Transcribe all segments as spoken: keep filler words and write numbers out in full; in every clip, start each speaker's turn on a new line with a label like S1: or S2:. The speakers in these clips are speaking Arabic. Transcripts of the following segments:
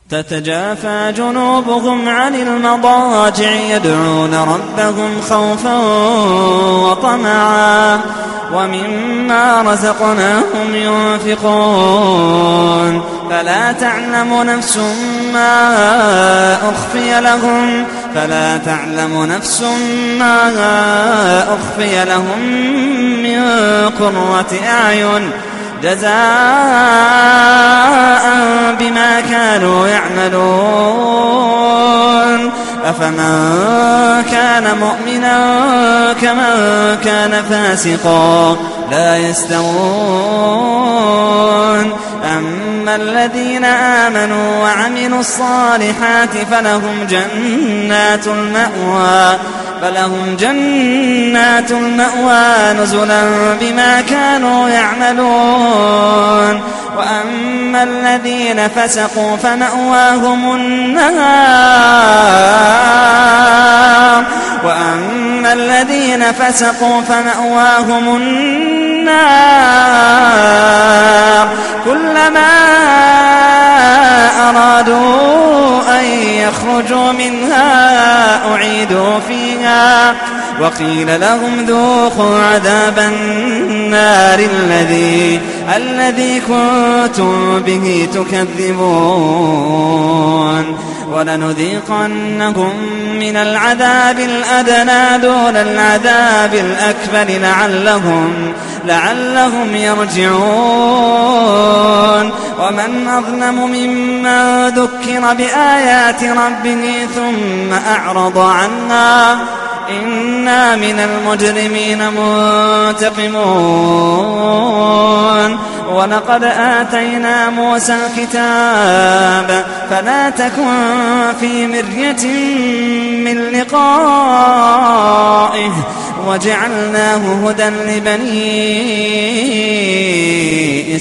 S1: تتجافى جنوبهم عن المضاجع يدعون ربهم خوفا وطمعا ومما رزقناهم ينفقون فلا تعلم نفس ما أخفي لهم فلا تعلم نفس ما أخفي لهم من قرة أعين جزاء بما كانوا يعملون أفمن كان مؤمنا كمن كان فاسقا لا يستوون أما الذين آمنوا وعملوا الصالحات فلهم جنات المأوى فلهم جنات المأوى نزلا بما كانوا يعملون وأما الذين فسقوا فمأواهم النار وأما الذين فسقوا فمأواهم النار كلما أرادوا أن يخرجوا منها أعيدوا فيها وقيل لهم ذوقوا عذاب النار الذي الذي كنتم به تكذبون ولنذيقنهم من العذاب الأدنى دون العذاب الأكبر لعلهم لعلهم يرجعون ومن أظلم ممن ذكر بآيات ربه ثم أعرض عنها إنا من المجرمين منتقمون ولقد آتينا موسى الكتاب فلا تكن في مرية من لقائه وجعلناه هدى لبني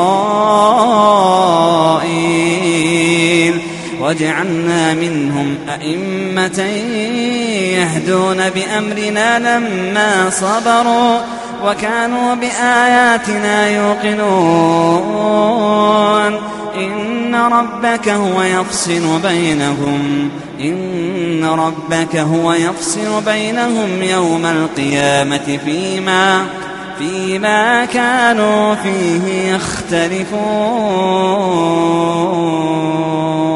S1: إسرائيل وجعلنا منهم أئمة يهدون بأمرنا لما صبروا وكانوا بآياتنا يوقنون إن ربك هو يفصل بينهم إن ربك هو يفصل بينهم يوم القيامة فيما فيما كانوا فيه يختلفون.